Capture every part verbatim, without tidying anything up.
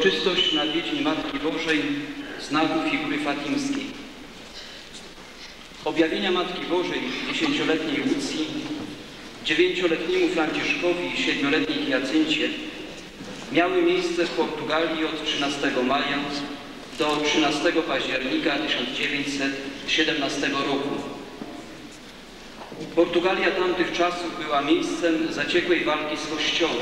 Uroczystość nawiedzin Matki Bożej znaku figury fatimskiej. Objawienia Matki Bożej dziesięcioletniej Łucji, dziewięcioletniemu Franciszkowi i siedmioletniej Hiacyncie miały miejsce w Portugalii od trzynastego maja do trzynastego października tysiąc dziewięćset siedemnastego roku. Portugalia tamtych czasów była miejscem zaciekłej walki z Kościołem.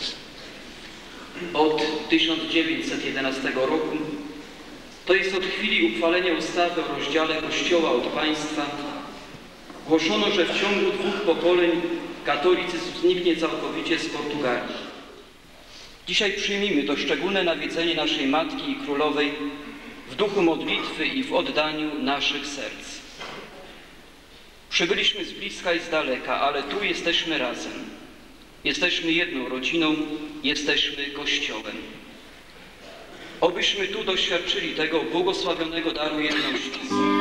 Od tysiąc dziewięćset jedenastego roku, to jest od chwili uchwalenia ustawy o rozdziale Kościoła od państwa, głoszono, że w ciągu dwóch pokoleń katolicyzm zniknie całkowicie z Portugalii. Dzisiaj przyjmijmy to szczególne nawiedzenie naszej Matki i Królowej w duchu modlitwy i w oddaniu naszych serc. Przybyliśmy z bliska i z daleka, ale tu jesteśmy razem. Jesteśmy jedną rodziną, jesteśmy Kościołem. Obyśmy tu doświadczyli tego błogosławionego daru jedności.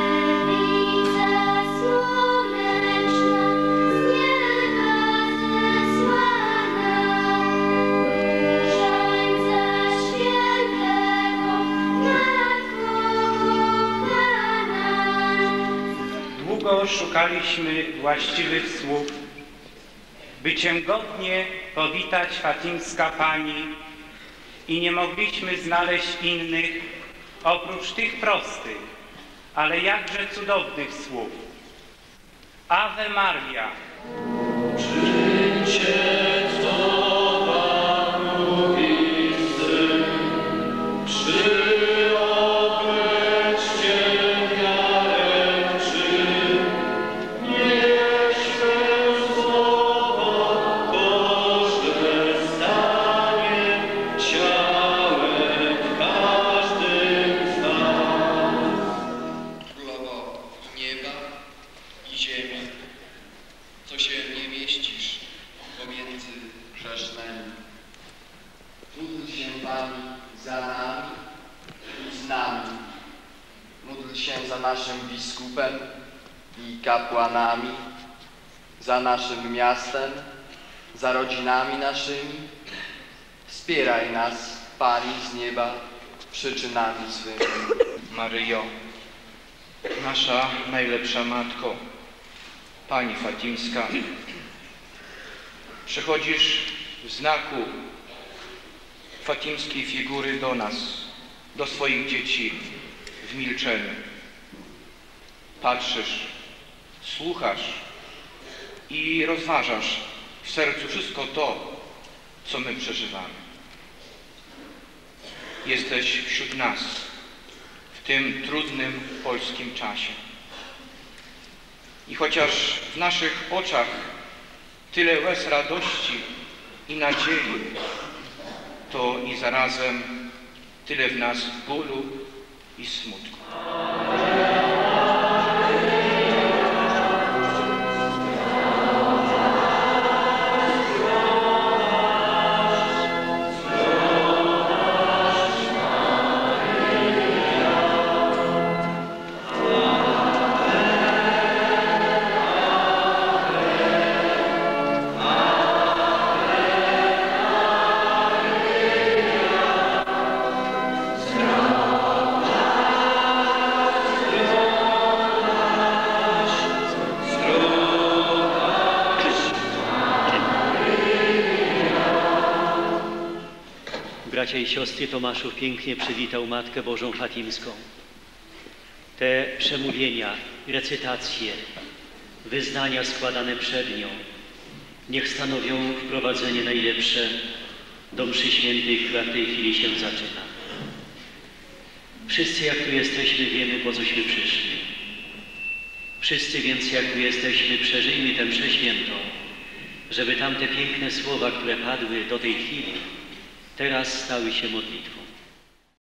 Długo szukaliśmy właściwych słów, by Cię godnie powitać, fatimska Pani, i nie mogliśmy znaleźć innych, oprócz tych prostych, ale jakże cudownych słów. Ave Maria. Naszym biskupem i kapłanami, za naszym miastem, za rodzinami naszymi. Wspieraj nas, Pani z nieba, przyczynami swymi. Maryjo, nasza najlepsza Matko, Pani Fatimska, przychodzisz w znaku fatimskiej figury do nas, do swoich dzieci w milczeniu. Patrzysz, słuchasz i rozważasz w sercu wszystko to, co my przeżywamy. Jesteś wśród nas w tym trudnym polskim czasie. I chociaż w naszych oczach tyle łez radości i nadziei, to i zarazem tyle w nas bólu i smutku. Bracia i siostry, Tomaszów pięknie przywitał Matkę Bożą Fatimską. Te przemówienia, recytacje, wyznania składane przed nią niech stanowią wprowadzenie najlepsze do mszy świętej, która w tej chwili się zaczyna. Wszyscy, jak tu jesteśmy, wiemy, po cośmy przyszli. Wszyscy więc, jak tu jesteśmy, przeżyjmy tę mszę świętą, żeby tamte piękne słowa, które padły do tej chwili, teraz stały się modlitwą.